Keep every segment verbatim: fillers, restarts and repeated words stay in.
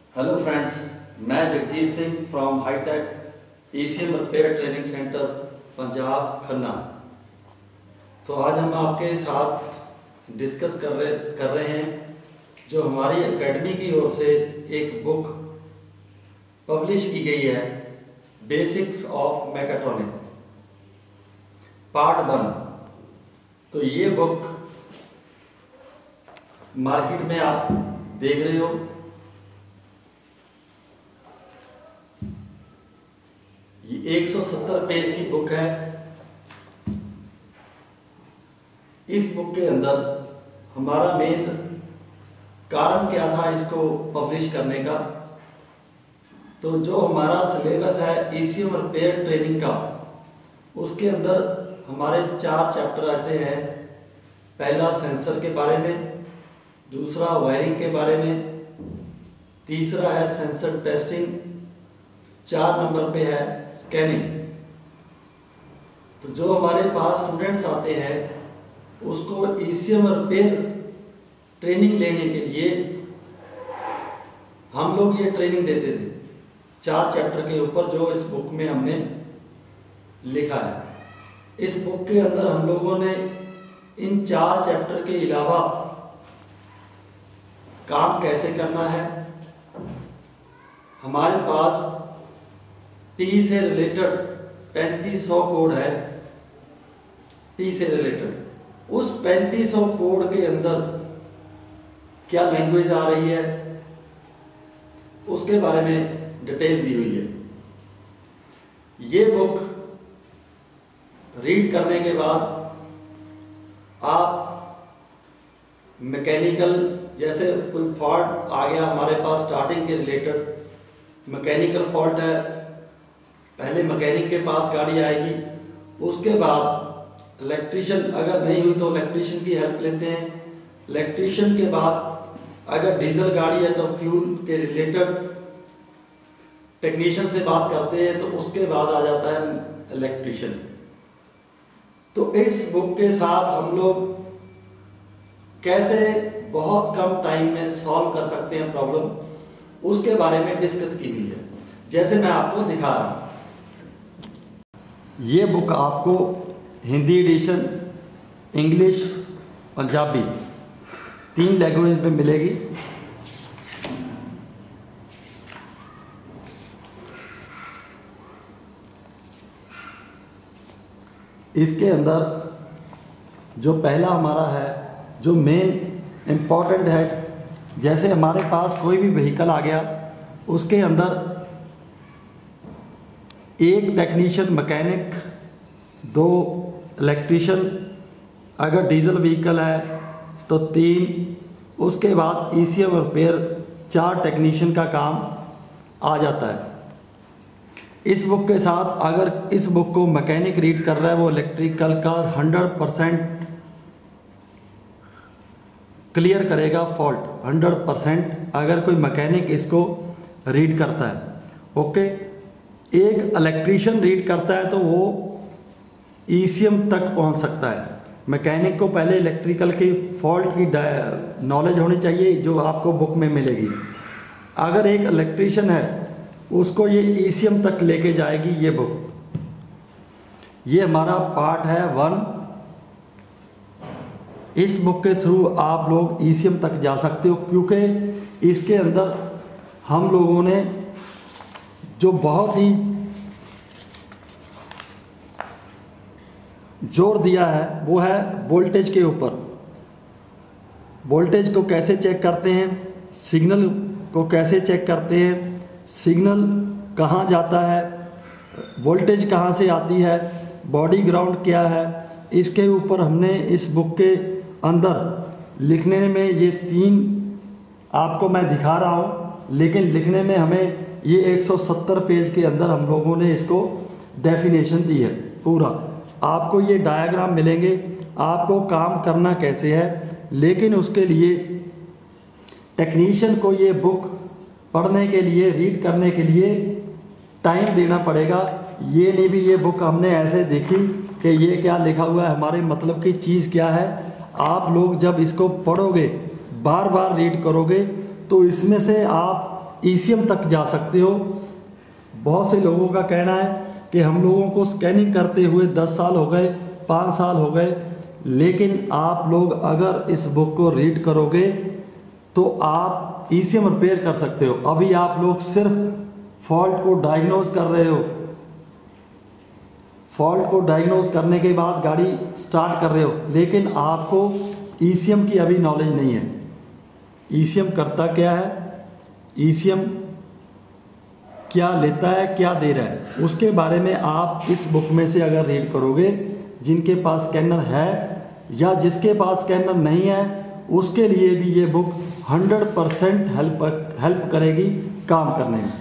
Hello friends, मैं Jagjit Singh from hitech Asian repair training centre Punjab Khanna. तो आज हम आपके साथ डिस्कस कर रहे कर रहे हैं जो हमारी एकेडमी की ओर से एक बुक पब्लिश की गई है, basics of mechatronic part one. तो ये बुक मार्केट में आप देख रहे हो, ये एक सौ सत्तर पेज की बुक है। इस बुक के अंदर हमारा मेन कारण क्या था इसको पब्लिश करने का, तो जो हमारा सिलेबस है एशियन रिपेयर ट्रेनिंग का, उसके अंदर हमारे चार चैप्टर ऐसे हैं। पहला सेंसर के बारे में, दूसरा वायरिंग के बारे में, तीसरा है सेंसर टेस्टिंग, चार नंबर पे है स्कैनिंग। तो जो हमारे पास स्टूडेंट्स आते हैं उसको एशियन रिपेयर ट्रेनिंग लेने के लिए हम लोग ये ट्रेनिंग देते थे चार चैप्टर के ऊपर, जो इस बुक में हमने लिखा है। इस बुक के अंदर हम लोगों ने इन चार चैप्टर के अलावा काम कैसे करना है, हमारे पास टी से रिलेटेड पैंतीस सौ कोड है। टी से रिलेटेड उस पैंतीस सौ कोड के अंदर क्या लैंग्वेज आ रही है उसके बारे में डिटेल दी हुई है। ये बुक रीड करने के बाद आप मैकेनिकल, जैसे कोई फॉल्ट आ गया हमारे पास स्टार्टिंग के रिलेटेड, मैकेनिकल फॉल्ट है, पहले मैकेनिक के पास गाड़ी आएगी, उसके बाद इलेक्ट्रीशियन, अगर नहीं हुई तो इलेक्ट्रीशियन की हेल्प लेते हैं। इलेक्ट्रीशियन के बाद अगर डीजल गाड़ी है तो फ्यूल के रिलेटेड टेक्नीशियन से बात करते हैं, तो उसके बाद आ जाता है इलेक्ट्रीशियन। तो इस बुक के साथ हम लोग कैसे बहुत कम टाइम में सॉल्व कर सकते हैं प्रॉब्लम, उसके बारे में डिस्कस की हुई है, जैसे मैं आपको दिखा रहा हूं। ये बुक आपको हिंदी एडिशन, इंग्लिश, पंजाबी तीन लैंग्वेज में मिलेगी। इसके अंदर जो पहला हमारा है, जो मेन इम्पॉर्टेंट है, जैसे हमारे पास कोई भी व्हीकल आ गया, उसके अंदर एक टेक्नीशियन मैकेनिक, दो इलेक्ट्रीशियन, अगर डीजल व्हीकल है तो तीन, उसके बाद ईसीएम रिपेयर चार टेक्नीशियन का काम आ जाता है। इस बुक के साथ अगर इस बुक को मैकेनिक रीड कर रहा है, वो इलेक्ट्रिकल का हंड्रेड परसेंट क्लियर करेगा फॉल्ट, हंड्रेड परसेंट अगर कोई मैकेनिक इसको रीड करता है। ओके, एक इलेक्ट्रीशियन रीड करता है तो वो ईसीएम तक पहुंच सकता है। मैकेनिक को पहले इलेक्ट्रिकल की फॉल्ट की नॉलेज होनी चाहिए, जो आपको बुक में मिलेगी। अगर एक इलेक्ट्रीशियन है उसको ये ईसीएम तक लेके जाएगी ये बुक। ये हमारा पार्ट है वन। इस बुक के थ्रू आप लोग ईसीएम तक जा सकते हो, क्योंकि इसके अंदर हम लोगों ने जो बहुत ही जोर दिया है वो है वोल्टेज के ऊपर। वोल्टेज को कैसे चेक करते हैं, सिग्नल को कैसे चेक करते हैं, सिग्नल कहाँ जाता है, वोल्टेज कहाँ से आती है, बॉडी ग्राउंड क्या है, इसके ऊपर हमने इस बुक के अंदर लिखने में ये तीन आपको मैं दिखा रहा हूँ, लेकिन लिखने में हमें ये एक सौ सत्तर पेज के अंदर हम लोगों ने इसको डेफिनेशन दी है पूरा। आपको ये डायग्राम मिलेंगे, आपको काम करना कैसे है, लेकिन उसके लिए टेक्नीशियन को ये बुक पढ़ने के लिए, रीड करने के लिए टाइम देना पड़ेगा। ये नहीं भी ये बुक हमने ऐसे देखी कि ये क्या लिखा हुआ है, हमारे मतलब की चीज़ क्या है। आप लोग जब इसको पढ़ोगे, बार बार रीड करोगे, तो इसमें से आप ईसीएम तक जा सकते हो। बहुत से लोगों का कहना है कि हम लोगों को स्कैनिंग करते हुए दस साल हो गए, पाँच साल हो गए, लेकिन आप लोग अगर इस बुक को रीड करोगे तो आप ईसीएम रिपेयर कर सकते हो। अभी आप लोग सिर्फ फॉल्ट को डायग्नोज कर रहे हो, फॉल्ट को डायग्नोज करने के बाद गाड़ी स्टार्ट कर रहे हो, लेकिन आपको ईसीएम की अभी नॉलेज नहीं है। ईसीएम करता क्या है, ईसीएम क्या लेता है, क्या दे रहा है, उसके बारे में आप इस बुक में से अगर रीड करोगे, जिनके पास स्कैनर है या जिसके पास स्कैनर नहीं है उसके लिए भी ये book hundred percent help help करेगी काम करने में।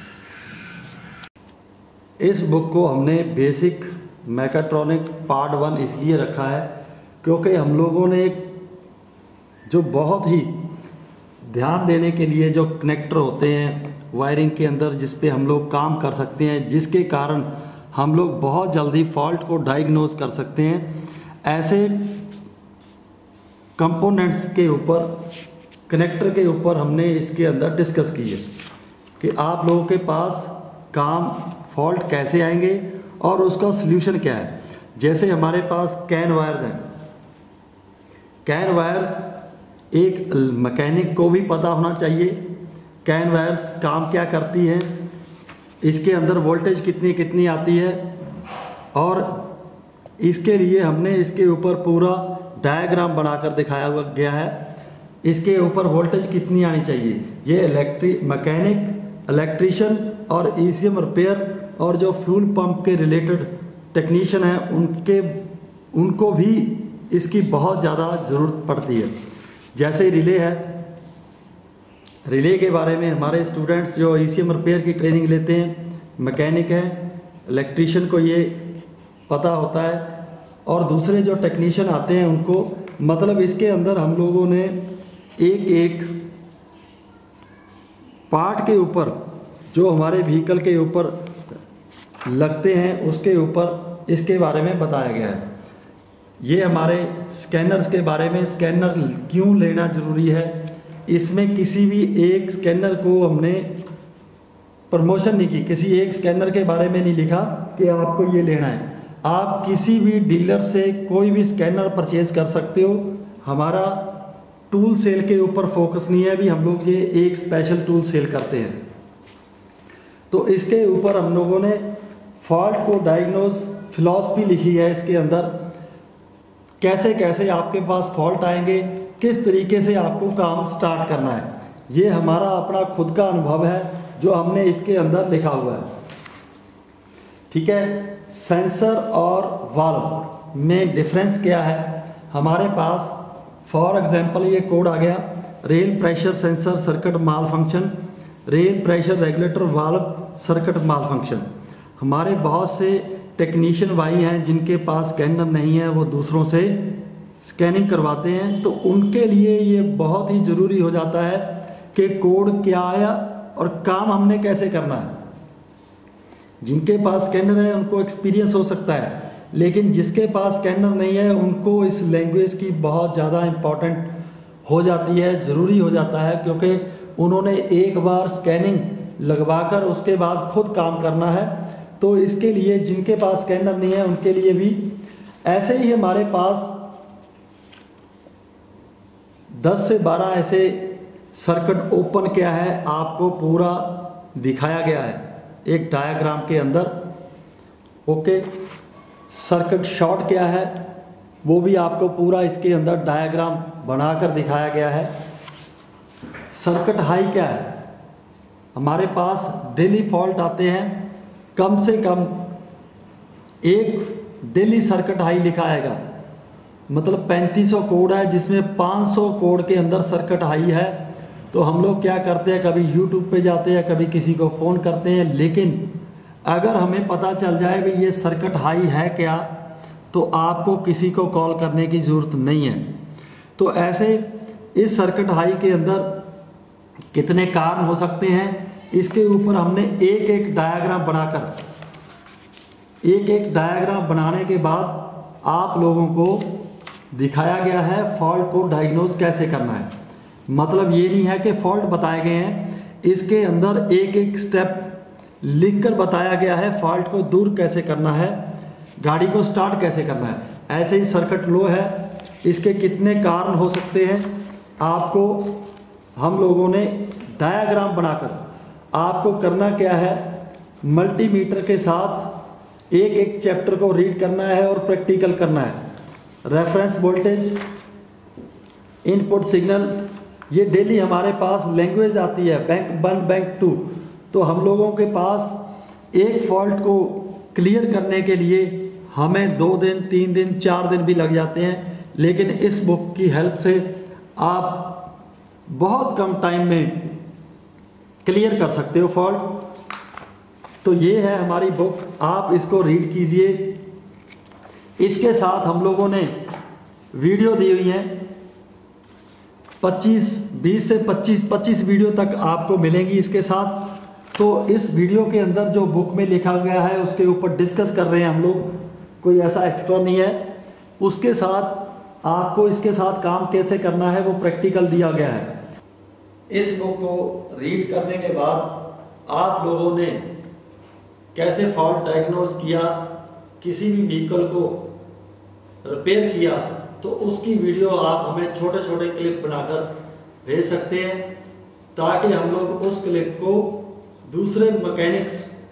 इस बुक को हमने बेसिक मैकाट्रॉनिक पार्ट वन इसलिए रखा है क्योंकि हम लोगों ने एक जो बहुत ही ध्यान देने के लिए जो कनेक्टर होते हैं वायरिंग के अंदर, जिस पे हम लोग काम कर सकते हैं, जिसके कारण हम लोग बहुत जल्दी फॉल्ट को डायग्नोज कर सकते हैं, ऐसे कंपोनेंट्स के ऊपर, कनेक्टर के ऊपर हमने इसके अंदर डिस्कस की है कि आप लोगों के पास काम फॉल्ट कैसे आएंगे और उसका सल्यूशन क्या है। जैसे हमारे पास कैन वायर्स हैं, कैन वायर्स एक मैकेनिक को भी पता होना चाहिए कैन वायर्स काम क्या करती हैं, इसके अंदर वोल्टेज कितनी कितनी आती है, और इसके लिए हमने इसके ऊपर पूरा डायग्राम बनाकर दिखाया हुआ गया है। इसके ऊपर वोल्टेज कितनी आनी चाहिए, ये इलेक्ट्रिक मैकेनिक, इलेक्ट्रीशियन और ईसीएम रिपेयर और जो फ्यूल पंप के रिलेटेड टेक्नीशियन हैं उनके उनको भी इसकी बहुत ज़्यादा ज़रूरत पड़ती है। जैसे रिले है, रिले के बारे में हमारे स्टूडेंट्स जो ईसीएम रिपेयर की ट्रेनिंग लेते हैं, मैकेनिक हैं, इलेक्ट्रीशियन को ये पता होता है, और दूसरे जो टेक्नीशियन आते हैं उनको, मतलब इसके अंदर हम लोगों ने एक एक पार्ट के ऊपर जो हमारे व्हीकल के ऊपर लगते हैं उसके ऊपर इसके बारे में बताया गया है। ये हमारे स्कैनर्स के बारे में, स्कैनर क्यों लेना ज़रूरी है, इसमें किसी भी एक स्कैनर को हमने प्रमोशन नहीं की, किसी एक स्कैनर के बारे में नहीं लिखा कि आपको ये लेना है। आप किसी भी डीलर से कोई भी स्कैनर परचेज कर सकते हो। हमारा टूल सेल के ऊपर फोकस नहीं है, अभी हम लोग ये एक स्पेशल टूल सेल करते हैं। तो इसके ऊपर हम लोगों ने फॉल्ट को डायग्नोज फिलॉसफी लिखी है। इसके अंदर कैसे कैसे आपके पास फॉल्ट आएंगे, किस तरीके से आपको काम स्टार्ट करना है, ये हमारा अपना खुद का अनुभव है जो हमने इसके अंदर लिखा हुआ है। ठीक है, सेंसर और वाल्व में डिफरेंस क्या है। हमारे पास फॉर एग्जांपल ये कोड आ गया, rail pressure sensor circuit malfunction, rail pressure regulator valve circuit malfunction. हमारे बहुत से टेक्नीशियन भाई हैं जिनके पास स्कैनर नहीं है, वो दूसरों से स्कैनिंग करवाते हैं, तो उनके लिए ये बहुत ही ज़रूरी हो जाता है कि कोड क्या आया और काम हमने कैसे करना है। जिनके पास स्कैनर है उनको एक्सपीरियंस हो सकता है, लेकिन जिसके पास स्कैनर नहीं है उनको इस लैंग्वेज की बहुत ज़्यादा इम्पॉर्टेंट हो जाती है, ज़रूरी हो जाता है, क्योंकि उन्होंने एक बार स्कैनिंग लगवाकर उसके बाद खुद काम करना है। तो इसके लिए जिनके पास स्कैनर नहीं है उनके लिए भी ऐसे ही हमारे पास दस से बारह ऐसे सर्किट ओपन क्या है आपको पूरा दिखाया गया है एक डायग्राम के अंदर। ओके, सर्किट शॉर्ट क्या है वो भी आपको पूरा इसके अंदर डायग्राम बनाकर दिखाया गया है। सर्किट हाई क्या है, हमारे पास डेली फॉल्ट आते हैं, कम से कम एक डेली सर्किट हाई लिखा आएगा, मतलब पैंतीस सौ कोड है जिसमें पाँच सौ कोड के अंदर सर्किट हाई है। तो हम लोग क्या करते हैं, कभी यूट्यूब पे जाते हैं, कभी किसी को फ़ोन करते हैं, लेकिन अगर हमें पता चल जाए भाई ये सर्किट हाई है क्या, तो आपको किसी को कॉल करने की ज़रूरत नहीं है। तो ऐसे इस सर्किट हाई के अंदर कितने कारण हो सकते हैं, इसके ऊपर हमने एक एक डायग्राम बनाकर, एक एक डायग्राम बनाने के बाद आप लोगों को दिखाया गया है फॉल्ट को डायग्नोज कैसे करना है। मतलब ये नहीं है कि फॉल्ट बताए गए हैं इसके अंदर एक एक स्टेप लिखकर बताया गया है, फॉल्ट को दूर कैसे करना है, गाड़ी को स्टार्ट कैसे करना है। ऐसे ही सर्किट लो है, इसके कितने कारण हो सकते हैं, आपको हम लोगों ने डायग्राम बनाकर, आपको करना क्या है, मल्टीमीटर के साथ एक एक चैप्टर को रीड करना है और प्रैक्टिकल करना है। रेफरेंस वोल्टेज, इनपुट सिग्नल, ये डेली हमारे पास लैंग्वेज आती है, बैंक वन बैंक टू। तो हम लोगों के पास एक फॉल्ट को क्लियर करने के लिए हमें दो दिन तीन दिन चार दिन भी लग जाते हैं, लेकिन इस बुक की हेल्प से आप बहुत कम टाइम में क्लियर कर सकते हो फॉल्ट। तो ये है हमारी बुक, आप इसको रीड कीजिए। इसके साथ हम लोगों ने वीडियो दी हुई हैं, पच्चीस बीस से पच्चीस पच्चीस वीडियो तक आपको मिलेंगी इसके साथ। तो इस वीडियो के अंदर जो बुक में लिखा गया है उसके ऊपर डिस्कस कर रहे हैं हम लोग, कोई ऐसा एक्स्ट्रा नहीं है। उसके साथ आपको इसके साथ काम कैसे करना है वो प्रैक्टिकल दिया गया है। इस बुक को रीड करने के बाद आप लोगों ने कैसे फॉल्ट डायग्नोज किया, किसी भी व्हीकल को रिपेयर किया, तो उसकी वीडियो आप हमें छोटे छोटे क्लिप बनाकर भेज सकते हैं, ताकि हम लोग उस क्लिप को दूसरे मैकेनिक्स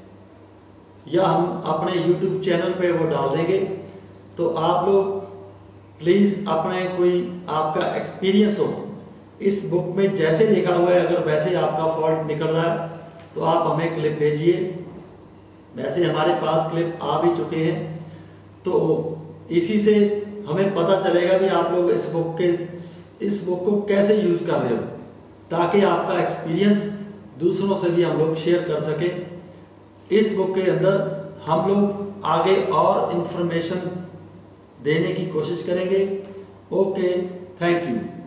या हम अपने यूट्यूब चैनल पे वो डाल देंगे। तो आप लोग प्लीज़ अपने कोई आपका एक्सपीरियंस हो, इस बुक में जैसे लिखा हुआ है अगर वैसे आपका फॉल्ट निकल रहा है तो आप हमें क्लिप भेजिए। वैसे हमारे पास क्लिप आ भी चुके हैं, तो इसी से हमें पता चलेगा भी आप लोग इस बुक के इस बुक को कैसे यूज़ कर रहे हो, ताकि आपका एक्सपीरियंस दूसरों से भी हम लोग शेयर कर सकें। इस बुक के अंदर हम लोग आगे और इंफॉर्मेशन देने की कोशिश करेंगे। Okay, thank you.